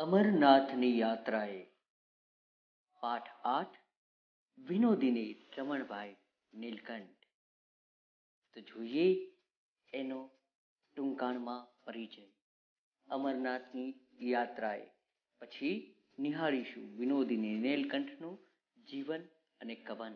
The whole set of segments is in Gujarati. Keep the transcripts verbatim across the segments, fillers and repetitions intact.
અમરનાથની યાત્રાએ પાઠ આઠ વિનોદિની રમણભાઈ નીલકંઠ. તો જોઈએ એનો ટૂંકાણમાં પરિચય. અમરનાથની યાત્રાએ પછી નિહાળીશું વિનોદિની નીલકંઠનું જીવન અને કવન.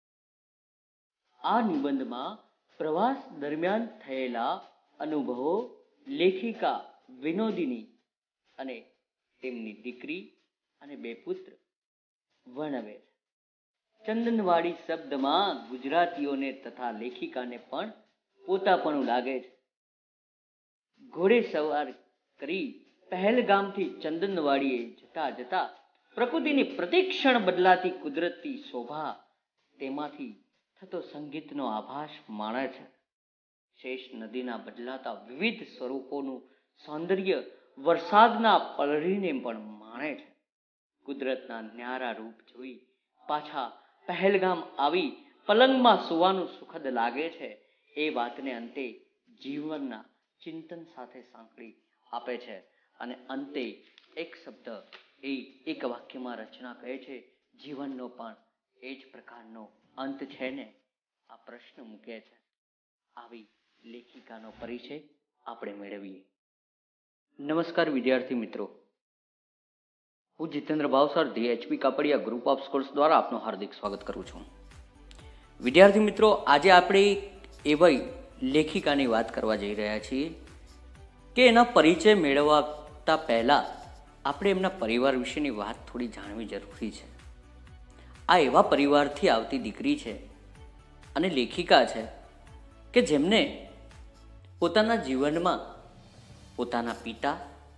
આ નિબંધમાં પ્રવાસ દરમિયાન થયેલા અનુભવો લેખિકા વિનોદિની અને તેમની દીકરી અને બે પુત્ર વર્ણવે છે. ચંદનવાડી શબ્દમાં ગુજરાતીઓને તથા લેખિકાને પણ પોતાપણું લાગે છે. ઘોડે સવાર કરી પહેલગામથી ચંદનવાડીએ જતા જતા પ્રકૃતિની પ્રતિક્ષણ બદલાતી કુદરતી શોભા, તેમાંથી થતો સંગીતનો આભાસ માણે છે. શેષ નદીના બદલાતા વિવિધ સ્વરૂપોનું સૌંદર્ય વરસાદના પલળીને પણ માણે છે. કુદરતના ન્યારા રૂપ જોઈ પાછા પહેલગામ આવી પલંગમાં સૂવાનું સુખદ લાગે છે. એ વાતને અંતે જીવનના ચિંતન સાથે સાંકળી આપે છે અને અંતે એક શબ્દ એ એક વાક્યમાં રચના કહે છે, જીવનનો પણ એ જ પ્રકારનો અંત છે ને? આ પ્રશ્ન મૂકે છે. આવી લેખિકાનો પરિચય આપણે મેળવીએ. નમસ્કાર વિદ્યાર્થી મિત્રો, હું Jitendra Bhavsar the HP Kapadia group of schools દ્વારા આપનું હાર્દિક સ્વાગત કરું છું. વિદ્યાર્થી મિત્રો, આજે આપણે એવી લેખિકાની વાત કરવા જઈ રહ્યા છીએ કે એના પરિચય મેળવતા પહેલાં આપણે એમના પરિવાર વિશેની વાત થોડી જાણવી જરૂરી છે. આ એવા પરિવારથી આવતી દીકરી છે અને લેખિકા છે કે જેમને પોતાના જીવનમાં પોતાના પિતા,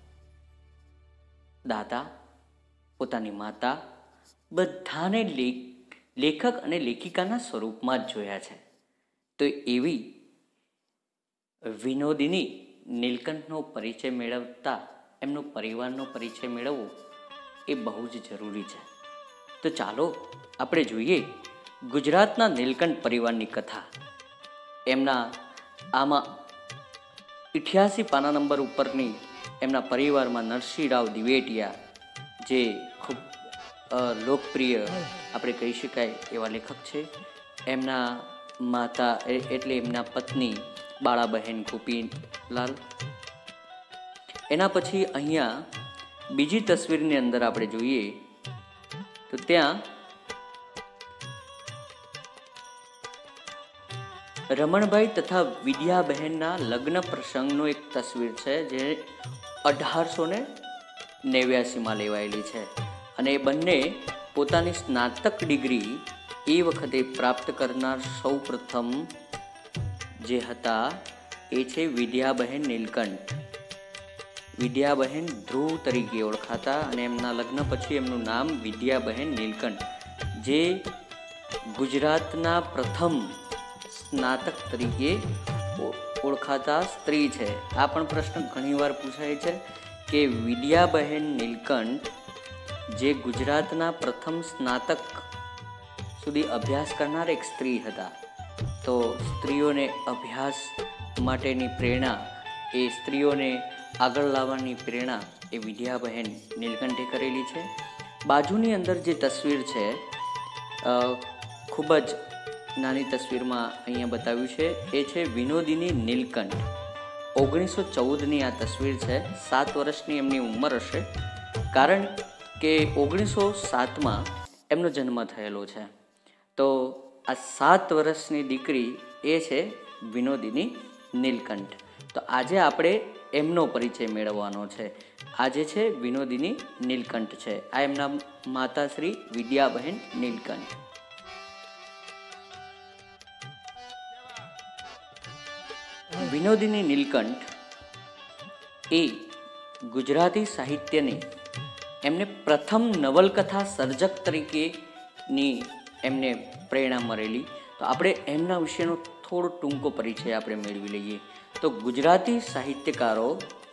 દાદા, પોતાની માતા બધાને લેખક અને લેખિકાના સ્વરૂપમાં જ જોયા છે. તો એવી વિનોદિની નીલકંઠનો પરિચય મેળવતા એમનો પરિવારનો પરિચય મેળવવો એ બહુ જ જરૂરી છે. તો ચાલો આપણે જોઈએ ગુજરાતના નીલકંઠ પરિવારની કથા. એમના આમાં અઠ્યાસી પાના નંબર ઉપરની એમના પરિવારમાં નરસિંહરાવ દિવેટિયા, જે ખૂબ લોકપ્રિય આપણે કહી શકાય એવા લેખક છે. એમના માતા એટલે એમના પત્ની બાળાબહેન ગોપીલાલ. એના પછી અહીંયા બીજી તસવીરની અંદર આપણે જોઈએ તો ત્યાં રમણભાઈ તથા વિદ્યાબહેનના લગ્ન પ્રસંગનો એક તસવીર છે, જે અઢારસો ને નેવ્યાસીમાં લેવાયેલી છે. અને એ બંને પોતાની સ્નાતક ડિગ્રી એ વખતે પ્રાપ્ત કરનાર સૌ પ્રથમ જે હતા એ છે વિદ્યાબહેન નીલકંઠ. વિદ્યાબહેન ધ્રુવ તરીકે ઓળખાતા અને એમના લગ્ન પછી એમનું નામ વિદ્યાબહેન નીલકંઠ, જે ગુજરાતના પ્રથમ સ્નાતક તરીકે ઓળખાતા સ્ત્રી છે. આ પણ પ્રશ્ન ઘણીવાર પૂછાય છે કે વિદ્યાબહેન નીલકંઠ જે ગુજરાતના પ્રથમ સ્નાતક સુધી અભ્યાસ કરનાર એક સ્ત્રી હતા. તો સ્ત્રીઓને અભ્યાસ માટેની પ્રેરણા, એ સ્ત્રીઓને આગળ લાવવાની પ્રેરણા એ વિદ્યાબહેન નીલકંઠે કરેલી છે. બાજુની અંદર જે તસવીર છે, ખૂબ જ નાની તસવીરમાં અહીંયા બતાવ્યું છે, એ છે વિનોદિની નીલકંઠ. ઓગણીસો ચૌદની આ તસવીર છે. સાત વર્ષની એમની ઉંમર હશે, કારણ કે ઓગણીસો સાતમાં એમનો જન્મ થયેલો છે. તો આ સાત વર્ષની દીકરી એ છે વિનોદિની નીલકંઠ. તો આજે આપણે એમનો પરિચય મેળવવાનો છે. આજે છે વિનોદિની નીલકંઠ છે. આ એમના માતા શ્રી વિદ્યાબહેન નીલકંઠ. વિનોદિની નીલકંઠ એ ગુજરાતી સાહિત્યની એમને પ્રથમ નવલકથા સર્જક તરીકેની એમને પ્રેરણા મળેલી. તો આપણે એમના વિશેનો થોડો ટૂંકો પરિચય આપણે મેળવી લઈએ. તો ગુજરાતી સાહિત્યકારો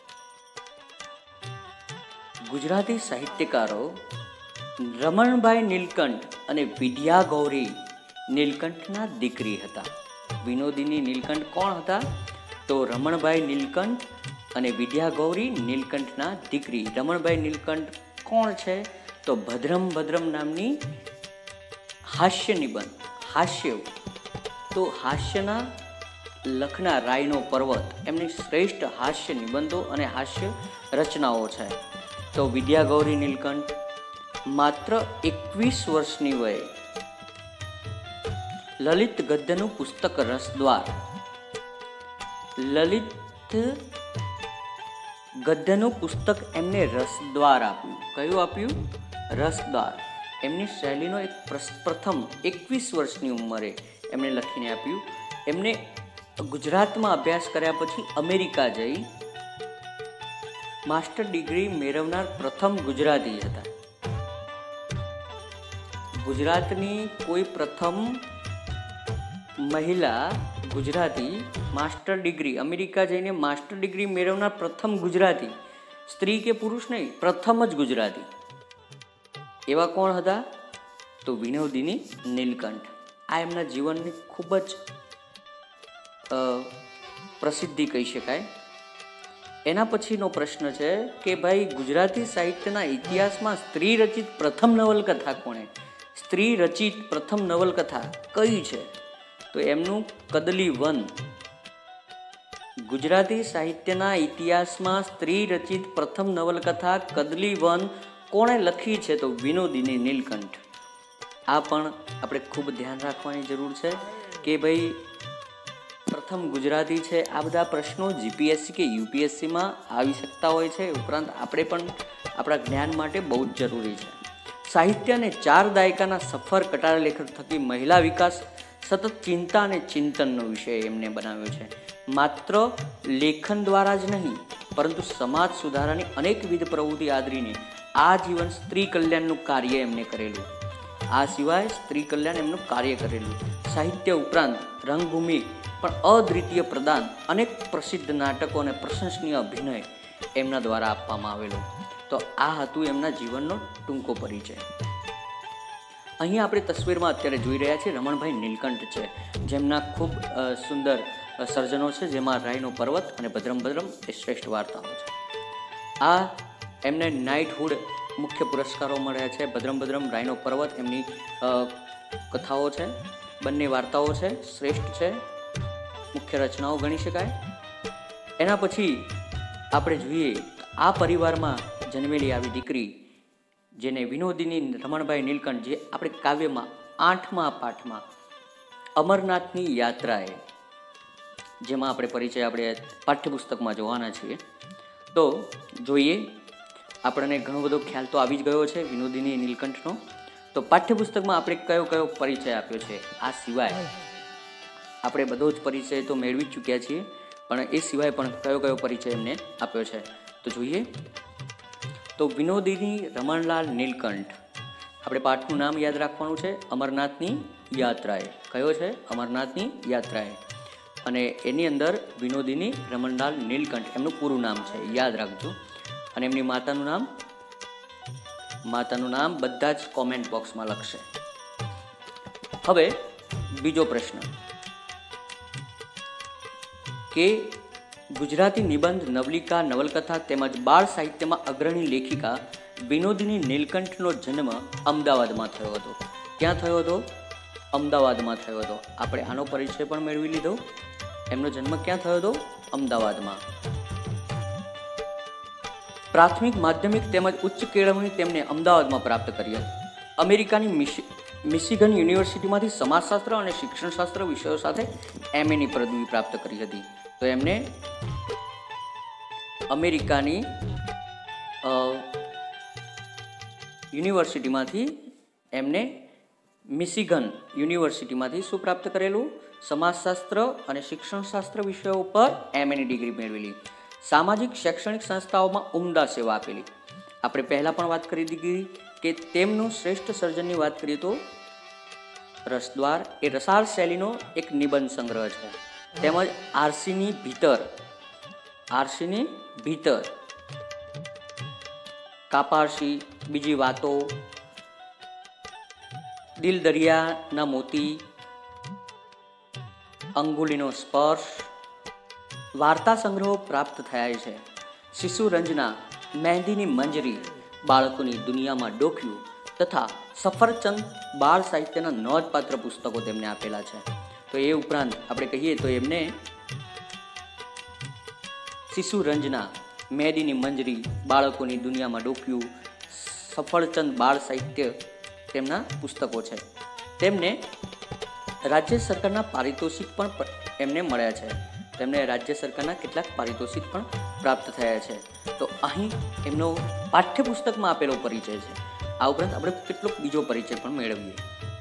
ગુજરાતી સાહિત્યકારો રમણભાઈ નીલકંઠ અને વિદ્યા ગૌરી નીલકંઠના દીકરી હતા. વિનોદિની નીલકંઠ કોણ હતા? તો રમણભાઈ નીલકંઠ અને વિદ્યા ગૌરી નીલકંઠના દીકરી. રમણભાઈ નીલકંઠ કોણ છે? તો ભદ્રમ ભદ્રમ નામની હાસ્ય નિબંધ, હાસ્ય તો હાસ્યના લખના રાયનો પર્વત એમની શ્રેષ્ઠ હાસ્ય નિબંધો અને હાસ્ય રચનાઓ છે. તો વિદ્યા ગૌરી નીલકંઠ માત્ર એકવીસ વર્ષની વયે લલિત ગદ્યનું પુસ્તક રસદ્વાર, લલિત ગદ્યનું પુસ્તક એમને રસદ્વાર આપ્યું. કયું આપ્યું? રસદ્વાર. એમની શૈલીનો એક પ્રથમ એકવીસ વર્ષની ઉંમરે એમને લખીને આપ્યું. એમને ગુજરાતમાં અભ્યાસ કર્યા પછી અમેરિકા જઈ માસ્ટર ડિગ્રી મેળવનાર પ્રથમ ગુજરાતી હતા. ગુજરાતની કોઈ પ્રથમ મહિલા ગુજરાતી માસ્ટર ડિગ્રી અમેરિકા જઈને માસ્ટર ડિગ્રી મેળવનાર પ્રથમ ગુજરાતી, સ્ત્રી કે પુરુષ નહીં, પ્રથમ જ ગુજરાતી. એવા કોણ હતા? તો વિનોદિની નીલકંઠ. આ એમના જીવનની ખૂબ જ પ્રસિદ્ધિ કહી શકાય. એના પછીનો પ્રશ્ન છે કે ભાઈ ગુજરાતી સાહિત્યના ઇતિહાસમાં સ્ત્રી રચિત પ્રથમ નવલકથા કોણે? સ્ત્રી રચિત પ્રથમ નવલકથા કઈ છે? તો એમનું કદલી વન. ગુજરાતી સાહિત્યના ઇતિહાસમાં સ્ત્રી રચિત પ્રથમ નવલકથા કદલી વન કોણે લખી છે? તો વિનોદિની નીલકંઠ. આ પણ આપણે ખૂબ ધ્યાન રાખવાની જરૂર છે કે ભાઈ પ્રથમ ગુજરાતી છે. આ બધા પ્રશ્નો જીપીએસસી કે યુપીએસસીમાં આવી શકતા હોય છે. ઉપરાંત આપણે પણ આપણા જ્ઞાન માટે બહુ જ જરૂરી છે. સાહિત્ય અને ચાર દાયકાના સફર કટાર લેખક થકી મહિલા વિકાસ સતત ચિંતા અને ચિંતનનો વિષય એમને બનાવ્યો છે. માત્ર લેખન દ્વારા જ નહીં પરંતુ સમાજ સુધારાની અનેકવિધ પ્રવૃત્તિ આદરીને આ જીવન સ્ત્રી કલ્યાણનું કાર્ય એમને કરેલું. આ સિવાય સ્ત્રી કલ્યાણ એમનું કાર્ય કરેલું. સાહિત્ય ઉપરાંત રંગભૂમિ પણ અદ્વિતીય પ્રદાન, અનેક પ્રસિદ્ધ નાટકો અને પ્રશંસનીય અભિનય એમના દ્વારા આપવામાં આવેલો. તો આ હતું એમના જીવનનો ટૂંકો પરિચય. અહીં આપણે તસવીરમાં અત્યારે જોઈ રહ્યા છીએ રમણભાઈ નીલકંઠ છે, જેમના ખૂબ સુંદર સર્જનો છે, જેમાં રાયનો પર્વત અને ભદ્રમ ભદ્રમ એ શ્રેષ્ઠ વાર્તાઓ છે. આ એમને નાઇટહુડ મુખ્ય પુરસ્કારો મળ્યા છે. ભદ્રમ ભદ્રમ, રાયનો પર્વત એમની કથાઓ છે, બંને વાર્તાઓ છે, શ્રેષ્ઠ છે, મુખ્ય રચનાઓ ગણી શકાય. એના પછી આપણે જોઈએ આ પરિવારમાં જન્મેલી આવી દીકરી જેને વિનોદિની રમણભાઈ નીલકંઠ, જે આપણે કાવ્યમાં આઠમા પાઠમાં અમરનાથની યાત્રાએ, જેમાં આપણે પરિચય આપણે પાઠ્યપુસ્તકમાં જોવાના છીએ. તો જોઈએ, આપણને ઘણો બધો ખ્યાલ તો આવી જ ગયો છે વિનોદિની નીલકંઠનો. તો પાઠ્યપુસ્તકમાં આપણે કયો કયો પરિચય આપ્યો છે? આ સિવાય આપણે બધો જ પરિચય તો મેળવી જ ચૂક્યા છીએ, પણ એ સિવાય પણ કયો કયો પરિચય એમને આપ્યો છે તો જોઈએ. તો વિનોદિની રમણલાલ નીલકંઠ, આપણે પાઠનું નામ યાદ રાખવાનું છે, અમરનાથની યાત્રાએ. કયો છે? અમરનાથની યાત્રાએ. અને એની અંદર વિનોદિની રમણલાલ નીલકંઠ એમનું પૂરું નામ છે, યાદ રાખજો. અને એમની માતાનું નામ માતાનું નામ બધા જ કોમેન્ટ બોક્સમાં લખશે. હવે બીજો પ્રશ્ન કે ગુજરાતી નિબંધ, નવલિકા, નવલકથા તેમજ બાળ સાહિત્યમાં અગ્રણી લેખિકા વિનોદિની નીલકંઠનો જન્મ અમદાવાદમાં થયો હતો. ક્યાં થયો હતો? અમદાવાદમાં થયો હતો. આપણે આનો પરિચય પણ મેળવી લીધો. એમનો જન્મ ક્યાં થયો હતો? અમદાવાદમાં. પ્રાથમિક, માધ્યમિક તેમજ ઉચ્ચ કેળવણી તેમને અમદાવાદમાં પ્રાપ્ત કરી હતી. અમેરિકાની મિશિગન યુનિવર્સિટીમાંથી સમાજશાસ્ત્ર અને શિક્ષણશાસ્ત્ર વિષયો સાથે એમએની પદવી પ્રાપ્ત કરી હતી. તો એમને અમેરિકાની યુનિવર્સિટીમાંથી એમને મિશિગન યુનિવર્સિટીમાંથી શું પ્રાપ્ત કરેલું? સમાજશાસ્ત્ર અને શિક્ષણશાસ્ત્ર વિષયો પર એમએની ડિગ્રી મેળવેલી. સામાજિક શૈક્ષણિક સંસ્થાઓમાં ઉમદા સેવા આપેલી. આપણે પહેલાં પણ વાત કરી દીધી કે તેમનું શ્રેષ્ઠ સર્જનની વાત કરીએ તો રસદ્વાર એ રસાળ શૈલીનો એક નિબંધ સંગ્રહ છે. તેમજ આરસીની ભીતર, આરસીની ભીતર, કાપારસી, બીજી વાતો, દિલ દરિયાના મોતી, અંગુલીનો સ્પર્શ, વાર્તા સંગ્રહો પ્રાપ્ત થયા છે. શિશુ રંજના, મહેંદીની મંજરી, બાળકોની દુનિયામાં ડોક્યું તથા સફરચંદ બાળ સાહિત્યના નોંધપાત્ર પુસ્તકો તેમને આપેલા છે. તો એ ઉપરાંત આપણે કહીએ તો એમને શિશુ રંજના, મહેંદીની મંજરી, બાળકોની દુનિયામાં ડોક્યું, સફરચંદ બાળ સાહિત્ય તેમના પુસ્તકો છે. તેમને રાજ્ય સરકારના પારિતોષિક પણ એમને મળ્યા છે. તેમને રાજ્ય સરકારના કેટલાક પારિતોષિક પણ પ્રાપ્ત થયા છે. તો અહીં એમનો પાઠ્યપુસ્તકમાં આપેલો પરિચય છે. આ ઉપરાંત આપણે કેટલોક બીજો પરિચય પણ મેળવીએ.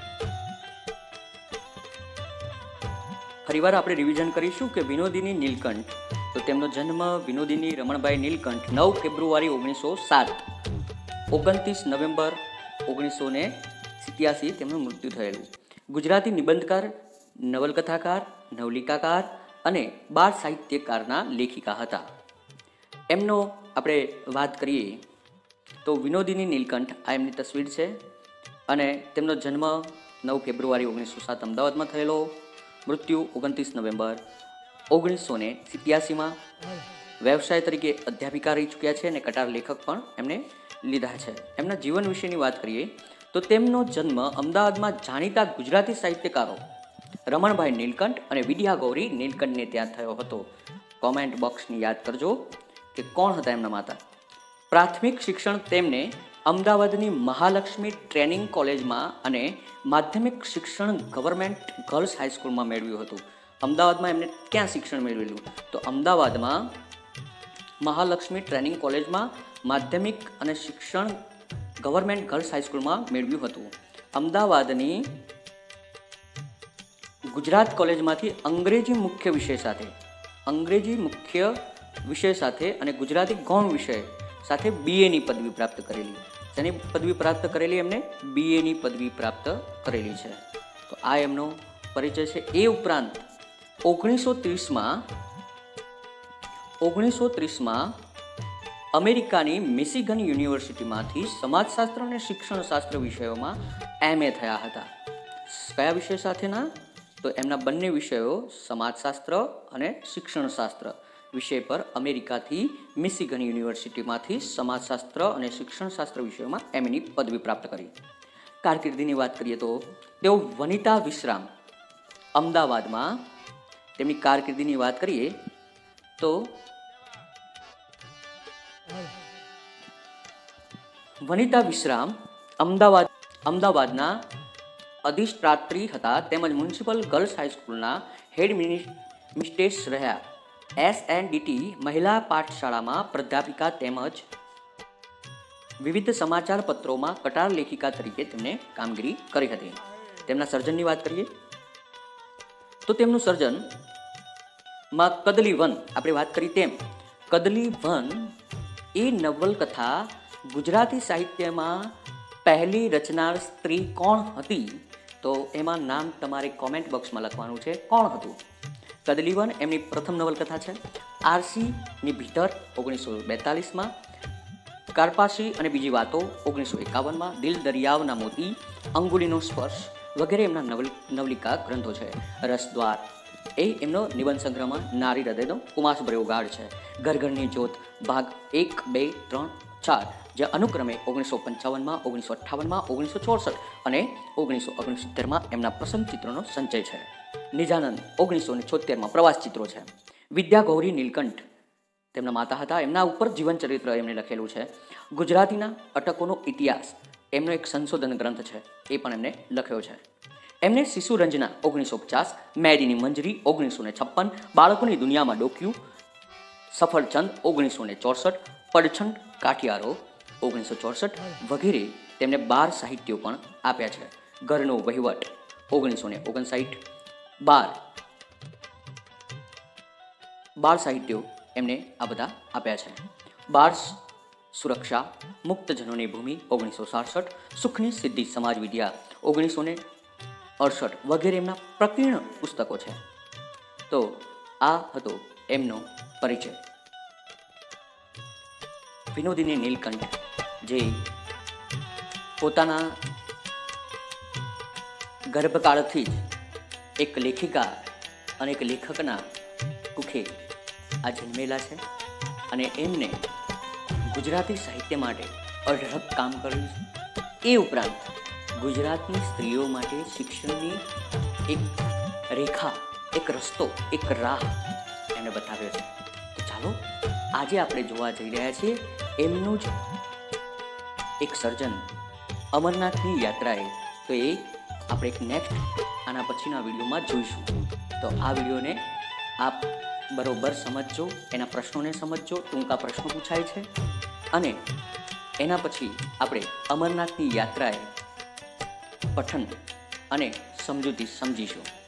ફરીવાર આપણે રિવિઝન કરીશું કે વિનોદિની નીલકંઠ, તો તેમનો જન્મ વિનોદિની રમણભાઈ નીલકંઠ નવ ફેબ્રુઆરી ઓગણીસો સાત, ઓગણત્રીસ નવેમ્બર ઓગણીસો ને સિત્યાસી તેમનું મૃત્યુ થયેલું. ગુજરાતી નિબંધકાર, નવલકથાકાર, નવલિકાકાર અને બાળ સાહિત્યકારના લેખિકા હતા. એમનો આપણે વાત કરીએ તો વિનોદિની નીલકંઠ, આ એમની તસવીર છે અને તેમનો જન્મ નવ ફેબ્રુઆરી ઓગણીસો સાત અમદાવાદમાં થયેલો. મૃત્યુ ઓગણત્રીસ નવેમ્બર ઓગણીસો ને સિત્યાસીમાં. વ્યવસાય તરીકે અધ્યાપિકા રહી ચૂક્યા છે અને કટાર લેખક પણ એમને લીધા છે. એમના જીવન વિશેની વાત કરીએ તો તેમનો જન્મ અમદાવાદમાં જાણીતા ગુજરાતી સાહિત્યકારો રમણભાઈ નીલકંઠ અને વિદ્યા ગૌરી નીલકંઠને ત્યાં થયો હતો. કોમેન્ટ બોક્સની યાદ કરજો કે કોણ હતા એમના માતા. પ્રાથમિક શિક્ષણ તેમને અમદાવાદની મહાલક્ષ્મી ટ્રેનિંગ કોલેજમાં અને માધ્યમિક શિક્ષણ ગવર્મેન્ટ ગર્લ્સ હાઈસ્કૂલમાં મેળવ્યું હતું. અમદાવાદમાં એમને ક્યાં શિક્ષણ મેળવેલું? તો અમદાવાદમાં મહાલક્ષ્મી ટ્રેનિંગ કોલેજમાં માધ્યમિક અને શિક્ષણ ગવર્મેન્ટ ગર્લ્સ હાઈસ્કૂલમાં મેળવ્યું હતું. અમદાવાદની ગુજરાત કોલેજમાંથી અંગ્રેજી મુખ્ય વિષય સાથે અંગ્રેજી મુખ્ય વિષય સાથે અને ગુજરાતી ગૌણ વિષય સાથે બીએની પદવી પ્રાપ્ત કરેલી. જેની પદવી પ્રાપ્ત કરેલી એમને બીએની પદવી પ્રાપ્ત કરેલી છે. તો આ એમનો પરિચય છે. એ ઉપરાંત ઓગણીસો ત્રીસમાં ઓગણીસો ત્રીસમાં અમેરિકાની મિશિગન યુનિવર્સિટીમાંથી સમાજશાસ્ત્ર અને શિક્ષણશાસ્ત્ર વિષયોમાં એમએ થયા હતા. કયા વિષય સાથેના? તો એમના બંને વિષયો સમાજશાસ્ત્ર અને શિક્ષણશાસ્ત્ર વિષય પર અમેરિકાથી મિશિગન યુનિવર્સિટીમાંથી સમાજશાસ્ત્ર અને શિક્ષણશાસ્ત્ર વિષયોમાં એમની પદવી પ્રાપ્ત કરી. કારકિર્દીની વાત કરીએ તો તેઓ વનિતા વિશ્રામ, અમદાવાદમાં તેમની કારકિર્દીની વાત કરીએ તો વનિતા વિશ્રામ અમદાવાદ અમદાવાદના અધિષ્ઠાત્રી હતા તેમજ મ્યુનિસિપલ ગર્લ્સ હાઈસ્કૂલના હેડ મિસ્ટ્રેસ રહ્યા. એસ એન ડીટી મહિલા પાઠશાળામાં પ્રાધ્યાપિકા તેમજ વિવિધ સમાચાર પત્રોમાં કટાર લેખિકા તરીકે તેમણે કામગીરી કરી હતી. તેમના સર્જનની વાત કરીએ તો તેમનું સર્જન માં કદલી વન, આપણે વાત કરી તેમ કદલી વન એ નવલકથા ગુજરાતી સાહિત્યમાં પહેલી રચનાર સ્ત્રી કોણ હતી? તો એમાં નામ તમારે કોમેન્ટ બોક્સમાં લખવાનું છે. કોણ હતું? કદલી વન એમની પ્રથમ નવલકથા છે. આરસીની ભીતર ઓગણીસો બેતાલીસમાં, કાર્પાસી અને બીજી વાતો ઓગણીસો એકાવનમાં, દિલ દરિયાવના મોતી, અંગુલીનો સ્પર્શ વગેરે એમના નવલ નવલિકા ગ્રંથો છે. રસદ્વાર એ એમનો નિબંધ સંગ્રહમાં નારી હૃદયનો કુમાશ ભર્યો ગાઢ છે. ઘર ઘરની જ્યોત ભાગ એક, બે, ત્રણ, ચાર જે અનુક્રમે ઓગણીસો પંચાવનમાં, ઓગણીસો અઠ્ઠાવનમાં, ઓગણીસો ચોસઠ અને ઓગણીસો ઓગણસિત્તેરમાં એમના પ્રસંગ ચિત્રોનો સંચય છે. નિજાનંદ ઓગણીસો ને છોતેરમાં પ્રવાસ ચિત્રો છે. વિદ્યા ગૌરી નીલકંઠ તેમના માતા હતા. એમના ઉપર જીવન ચરિત્ર એમણે લખેલું છે. ગુજરાતીના અટકોનો ઇતિહાસ એમનો એક સંશોધન ગ્રંથ છે, એ પણ એમને લખ્યો છે. એમને શિશુ રંજના ઓગણીસો પચાસ, મહેંદીની મંજરી ઓગણીસો ને છપ્પન, બાળકોની દુનિયામાં ડોક્યું, સફરચંદ ઓગણીસો ને ચોસઠ, પડછંડ કાઠિયારો ઓગણીસો ચોસઠ વગેરે તેમને બાર સાહિત્યો પણ આપ્યા છે. ઘરનો વહીવટ ઓગણીસો ને ઓગણસાઠ, બાર બાળ સાહિત્યો એમને આ બધા આપ્યા છે. બાળ સુરક્ષા, મુક્તજનોની ભૂમિ ઓગણીસો સાડસઠ, સુખની સિદ્ધિ સમાજ વિદ્યા ઓગણીસો ને અડસઠ વગેરે એમના પ્રકીર્ણ પુસ્તકો છે. તો આ હતો એમનો પરિચય. વિનોદિની નીલકંઠ જે પોતાના ગર્ભકાળથી જ એક લેખિકા અને એક લેખકના મુખે આ જન્મેલા છે અને એમને ગુજરાતી સાહિત્ય માટે અઢળક કામ કર્યું છે. એ ઉપરાંત ગુજરાતની સ્ત્રીઓ માટે શિક્ષણની એક રેખા, એક રસ્તો, એક રાહ એમણે બતાવ્યો છે. તો ચાલો આજે આપણે જોવા જઈ રહ્યા છીએ એમનું જ એક સર્જન, અમરનાથની યાત્રાએ. તો એ આપણે એક નેક્સ્ટ આના પછીના વિડીયોમાં જોઈશું. તો આ વિડીયોને આપ બરોબર સમજજો, એના પ્રશ્નોને સમજજો. ટૂંકા પ્રશ્નો પૂછાય છે અને એના પછી આપણે અમરનાથની યાત્રાએ પઠન અને સમજૂતી સમજીશું.